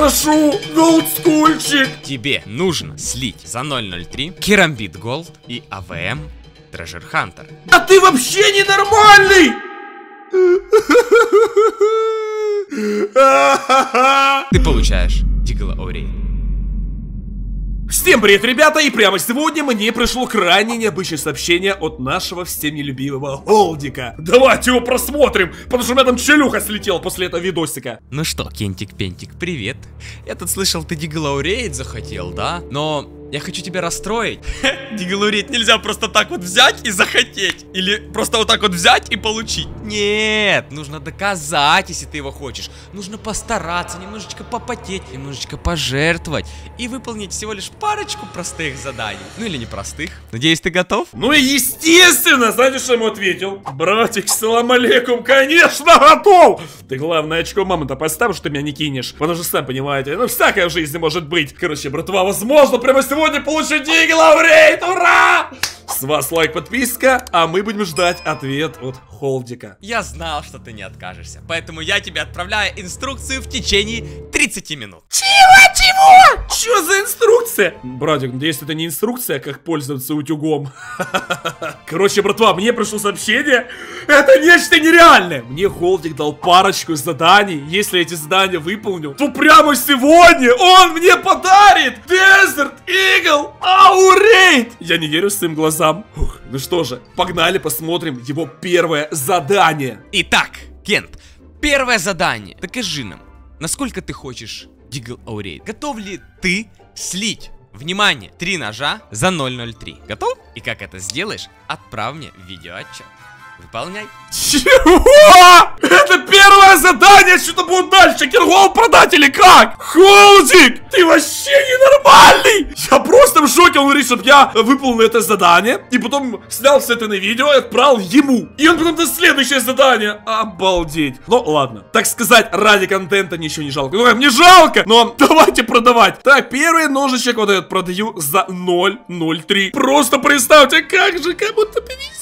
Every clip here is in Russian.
прошу, голдскульчик. Тебе нужно слить за 003 Керамбит Голд и АВМ Treasure Hunter. А ты вообще ненормальный! Ты получаешь Дигл Аурейд. Всем привет, ребята, и прямо сегодня мне пришло крайне необычное сообщение от нашего всем нелюбимого Голдика. Давайте его просмотрим, потому что у меня там челюха слетела после этого видосика. Ну что, Кентик-Пентик, привет. Я тут слышал, ты Дигл Аурейд захотел, да? Но я хочу тебя расстроить. Дигл Аурейд нельзя просто так вот взять и захотеть. Или просто вот так вот взять и получить. Нет, нужно доказать, если ты его хочешь. Нужно постараться, немножечко попотеть, немножечко пожертвовать и выполнить всего лишь парочку простых заданий. Ну или непростых. Надеюсь, ты готов? Ну и естественно, знаете, что я ему ответил? Братик, салам алейкум, конечно, готов! Ты главное очко мамы-то поставь, что ты меня не кинешь. Потому что, сам понимаете, ну всякое в жизни может быть. Короче, братва, возможно, прямо сегодня получить Дигл Аурейд, ура! С вас лайк, подписка, а мы будем ждать ответ от Голдика. Я знал, что ты не откажешься, поэтому я тебе отправляю инструкцию в течение 30 минут. Чего? Что за инструкция? Братик, надеюсь, это не инструкция, как пользоваться утюгом. Короче, братва, мне пришло сообщение. Это нечто нереальное. Мне Голдик дал парочку заданий. Если эти задания выполню, то прямо сегодня он мне подарит Desert Eagle Aurейд. Я не верю своим глазам. Ух, ну что же, погнали посмотрим его первое задание. Итак, Кент, первое задание. Докажи нам, насколько ты хочешь Дигл Аурейд. Готов ли ты слить, внимание, 3 ножа за 003? Готов? И как это сделаешь, отправь мне видеоотчет. Выполняй. Чего? Это первое задание, что-то будет дальше. Киргол продать или как? Голдик, ты вообще ненормальный. Я просто в шоке, он говорит, чтобы я выполнил это задание. И потом снял с этого видео и отправил ему. И он потом на следующее задание. Обалдеть. Ну ладно, так сказать, ради контента ничего не жалко. Ну мне жалко, но давайте продавать. Так, первый ножичек вот этот продаю за 003. Просто представьте, как же кому-то повезет.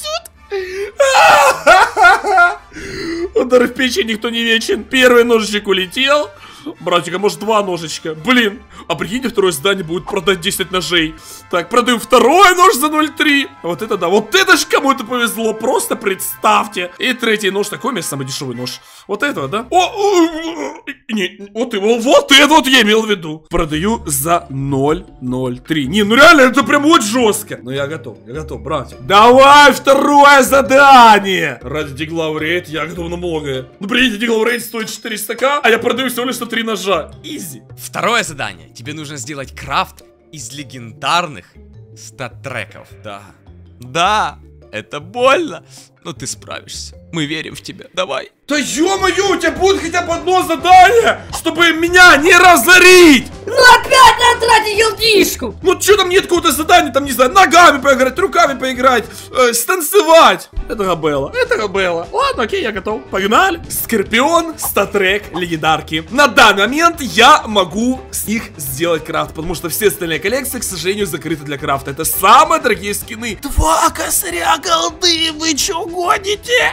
Удар в печень никто не вечен. Первый ножичек улетел. Братик, а может 2 ножичка? Блин, а прикиньте, второе задание будет продать 10 ножей. Так, продаю второй нож за 0,3. Вот это да, вот это ж кому-то повезло. Просто представьте. И третий нож, такой у меня самый дешевый нож. Вот этого, да? Не, вот его, вот это вот я имел в виду. Продаю за 0,03. Не, ну реально, это прям вот жестко. Но я готов, братик. Давай второе задание. Ради Дигл Аурейд я готов на многое. Ну, прикиньте, Дигл Аурейд стоит 400к, а я продаю всего лишь 3 ножа. Изи. Второе задание. Тебе нужно сделать крафт из легендарных стат-треков. Да, это больно, но ты справишься. Мы верим в тебя. Давай. Да ё-моё, у тебя будет хотя бы одно задание, чтобы меня не разорить. Ну опять надо тратить елдишку. Ну что там нет какого-то задания, там не знаю, ногами поиграть, руками поиграть, станцевать. Это Габелла. Ладно, окей, я готов. Погнали. Скорпион, статрек, легендарки. На данный момент я могу с них сделать крафт, потому что все остальные коллекции, к сожалению, закрыты для крафта. Это самые дорогие скины. 2 косаря голды, вы чё гоните?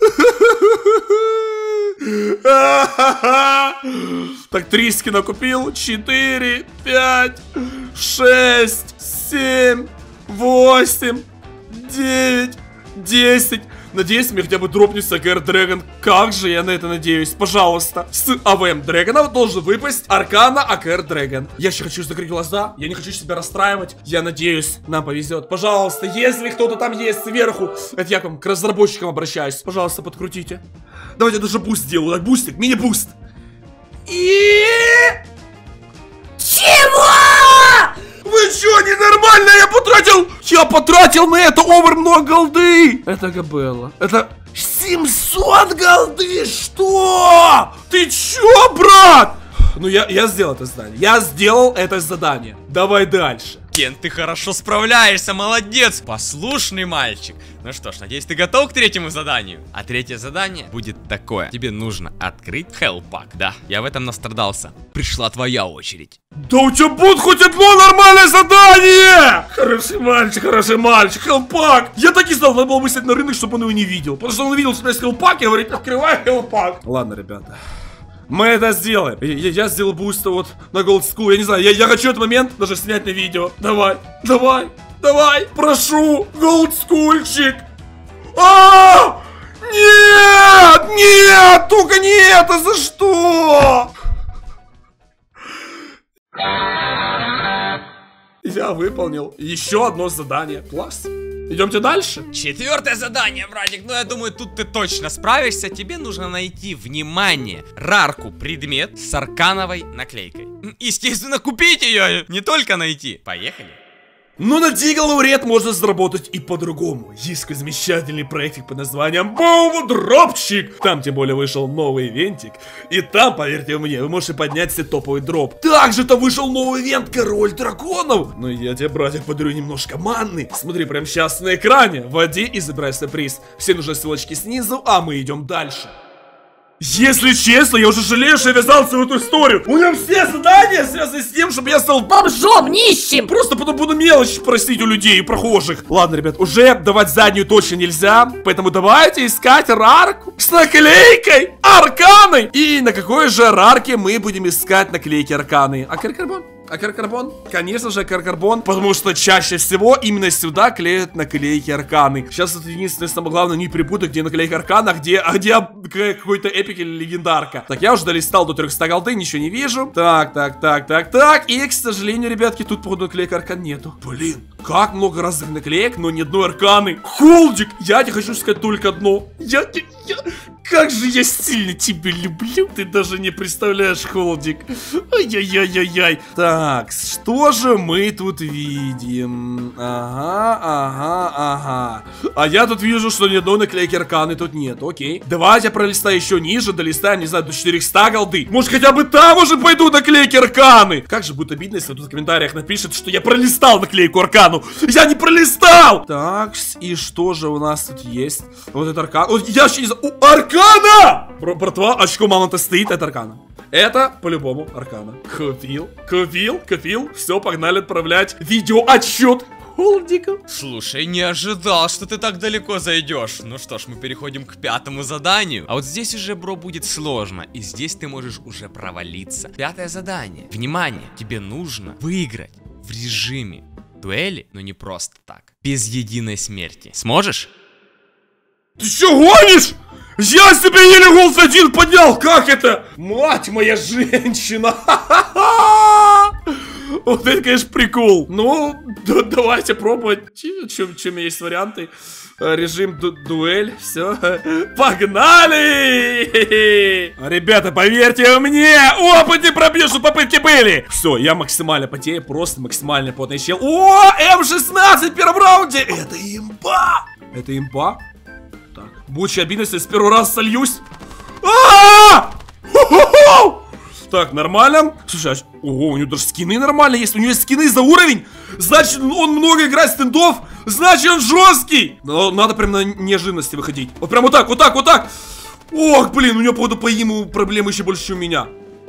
Так, 3 скина купил. 4, 5, 6, 7, 8, 9, 10. Надеюсь, мне хотя бы дропнется АКР Дрэгон. Как же я на это надеюсь. Пожалуйста. С АВМ Дрэгона должен выпасть Аркана АКР Дрэгон. Я еще хочу закрыть глаза. Я не хочу себя расстраивать. Я надеюсь, нам повезет. Пожалуйста, если кто-то там есть сверху. Это я к разработчикам обращаюсь. Пожалуйста, подкрутите. Давайте даже буст сделаю. Так, бустик, мини-буст. И... Чего? Вы чё, ненормально? Я потратил на это овер много голды. Это Габелла. Это 700 голды. Что? Ты чё, брат? Ну я сделал это задание. Я сделал это задание. Давай дальше. Кен, ты хорошо справляешься, молодец, послушный мальчик. Ну что ж, надеюсь, ты готов к третьему заданию. А третье задание будет такое. Тебе нужно открыть хелпак. Да, я в этом настрадался. Пришла твоя очередь. Да у тебя будет хоть одно нормальное задание! Хороший мальчик, хелпак. Я так и знал, надо было выставить на рынок, чтобы он его не видел. Потому что он видел, что у нас хелпак, и говорит, открывай хелпак. Ладно, ребята. Мы это сделаем. Я сделал буст вот на Gold School. Я не знаю, я хочу этот момент даже снять на видео. Давай, давай, давай. Прошу, Gold Schoolчик. Нет, нет, только не это, за что? Я выполнил еще одно задание. Класс. Идемте дальше. 4-е задание, братик. Ну, я думаю, тут ты точно справишься. Тебе нужно найти, внимание, рарку предмет с аркановой наклейкой. Естественно, купить ее, не только найти. Поехали. Но на Дигалаурет можно заработать и по-другому. Есть замечательный проектик под названием Боу-дропчик. Там тем более вышел новый ивентик. И там, поверьте мне, вы можете поднять себе топовый дроп. Также там вышел новый ивент Король Драконов. Но я тебе, братик, подарю немножко манны. Смотри прямо сейчас на экране. Вводи и забирай свой приз. Все нужны ссылочки снизу, а мы идем дальше. Если честно, я уже жалею, что я ввязался в эту историю. У меня все задания связаны с тем, чтобы я стал бомжом, нищим. Просто потом буду мелочь просить у людей и прохожих. Ладно, ребят, уже давать заднюю точно нельзя. Поэтому давайте искать рарку с наклейкой арканы. И на какой же рарке мы будем искать наклейки арканы? Акаркарбон? Акаркарбон? Конечно же, акаркарбон. Потому что чаще всего именно сюда клеят наклейки арканы. Сейчас это единственное, самое главное, не перепутать, где наклейка аркана, а где какой-то эпик или легендарка. Так, я уже долистал до 300 голды, ничего не вижу. Так. И, к сожалению, ребятки, тут, походу, наклейка аркан нету. Блин, как много разных наклеек, но ни одной арканы. Холдик, я тебе хочу сказать только одно. Как же я сильно тебя люблю. Ты даже не представляешь, Холдик. Ай-яй-яй-яй-яй. Так, что же мы тут видим? Ага. А я тут вижу, что ни одной наклейки арканы тут нет. Окей. Давайте я пролистаю еще ниже, долистаем, не знаю, до 400 голды. Может, хотя бы там уже пойду наклейки арканы. Как же будет обидно, если тут в комментариях напишет, что я пролистал наклейку аркану. Я не пролистал! Так, и что же у нас тут есть? Вот это аркан. Я вообще не знаю. Аркана! Братва, очко мамонта стоит, это аркана. Это по-любому аркана. Купил. Все, погнали отправлять видеоотчет Холдику. Слушай, не ожидал, что ты так далеко зайдешь. Ну что ж, мы переходим к 5-му заданию. А вот здесь уже, бро, будет сложно. И здесь ты можешь уже провалиться. 5-е задание. Внимание, тебе нужно выиграть в режиме дуэли, но не просто так. Без единой смерти. Сможешь? Ты что, гонишь? Я себе еле голос один поднял, как это? Мать моя женщина. Вот это, конечно, прикол. Ну, давайте пробовать. Чем есть варианты? Режим дуэль, все. Погнали! Ребята, поверьте мне, опыт не пробьешь, что попытки были. Все, я максимально потею, просто максимально потный чел. О, М16 в первом раунде. Это имба. Это имба? Так, будет еще обидно, если с первого раза сольюсь. Так, нормально. Слушай, ого, у него даже скины нормально есть. У него есть скины за уровень. Значит, он много играет стендов. Значит, он жесткий. Но надо прям на неожиданности выходить. Вот прям вот так, вот так, вот так. Ох, блин, у него, походу, по ему проблемы еще больше, чем у меня.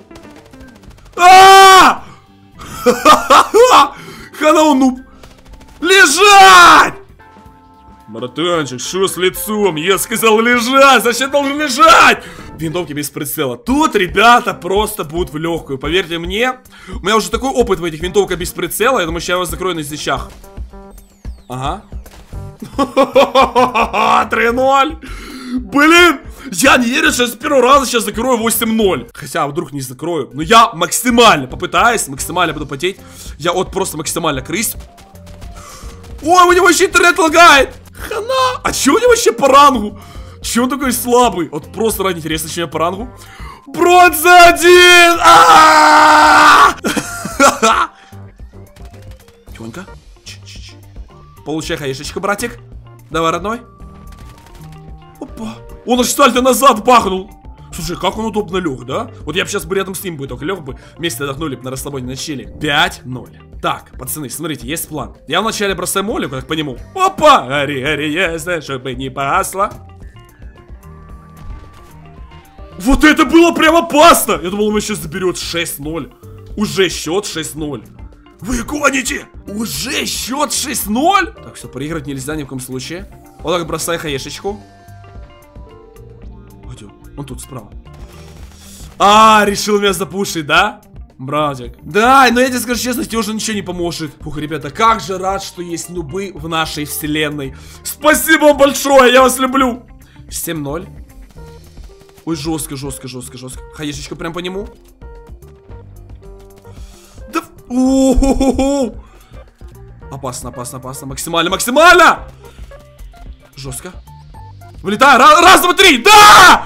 Хана, он нуб. Лежать! Братанчик, что с лицом? Я сказал лежать, зачем должен лежать? Винтовки без прицела. Тут ребята просто будут в легкую. Поверьте мне, у меня уже такой опыт в этих винтовках без прицела. Я думаю, сейчас я вас закрою на свечах. Ага. 3-0. Блин, я не верю, что я с первого раза сейчас закрою 8-0. Хотя, вдруг не закрою. Но я максимально попытаюсь, максимально буду потеть. Я вот просто максимально крысь. Ой, у него еще интернет лагает. Хана! А че у него вообще по рангу? Че он такой слабый? Вот просто ради интересно, чем я по рангу. Бронза 1! Тёнька. Получай хаешечку, братик. Давай, родной. Опа. Он аж сальто назад бахнул. Слушай, как он удобно лег, да? Вот я бы сейчас бы рядом с ним бы только лег бы. Вместе отдохнули бы на расслабоне на чили. 5-0. Так, пацаны, смотрите, есть план. Я вначале бросаю молику, как по нему. Опа! Ари, ясно, чтобы не пасло. Вот это было прям опасно! Я думал, он сейчас заберет 6-0. Уже счет 6-0. Вы гоните! Уже счет 6-0? Так, все, проиграть нельзя ни в коем случае. Вот так, бросай хаешечку. Пойдем, он тут справа. Решил меня запушить, да? Братик. Да, но я тебе скажу честно, тебе уже ничего не поможет. Фух, ребята, как же рад, что есть нубы в нашей вселенной. Спасибо вам большое, я вас люблю. 7-0. Ой, жестко. Хаешечка прям по нему. Да... Опасно. Максимально. Жестко. Вылетаю. Раз, два, три. Да!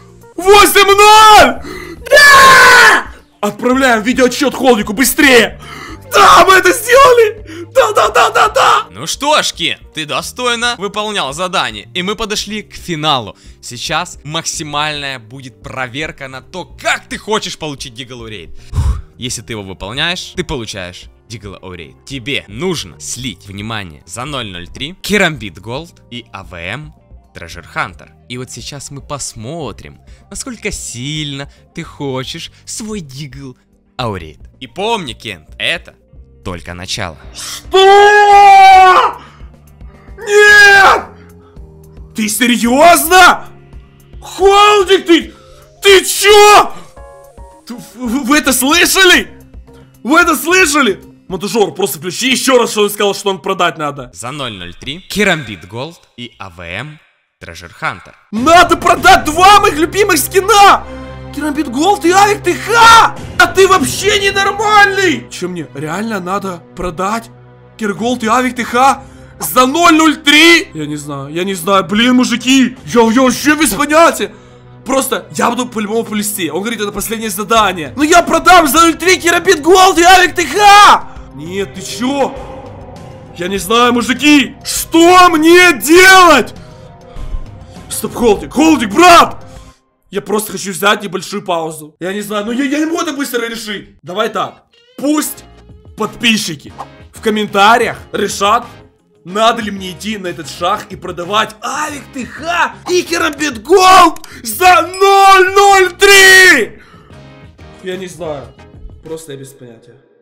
8-0! Да! Отправляем видеоотчет Холдику быстрее. Да, мы это сделали! Да! Ну что ж, Кен, ты достойно выполнял задание, и мы подошли к финалу. Сейчас максимальная будет проверка на то, как ты хочешь получить Дигалурейд. Если ты его выполняешь, ты получаешь Дигалурейд. Тебе нужно слить, внимание, за 0.03 Керамбит Голд и АВМ Treasure Hunter. И вот сейчас мы посмотрим, насколько сильно ты хочешь свой Дигалурейд. И помни, Кент, это только начало. Что? Нет! Ты серьезно? Холдик, ты чё? Вы это слышали? Вы это слышали? Монтажер, просто включи еще раз, что он сказал, что он продать надо. За 0.03 Керамбит Голд и АВМ Treasure Hunter. Надо продать два моих любимых скина! Керамбит Голд и Авик ТХ! А ты вообще ненормальный! Че мне, реально надо продать Керголд и Авик ТХ за 0.03? Я не знаю, блин, мужики! Я вообще без понятия! Просто я буду по-любому по листе. Он говорит, это последнее задание. Но я продам за 0.3 Керамбит Голд и Авик ТХ! Нет, ты чё? Я не знаю, мужики! Что мне делать? Стоп, Холдик, брат! Я просто хочу взять небольшую паузу. Я не знаю, но я не могу так быстро решить. Давай так. Пусть подписчики в комментариях решат, надо ли мне идти на этот шаг и продавать Авик ТХ и Керамбит Голд за 0.03. Я не знаю. Просто я без понятия.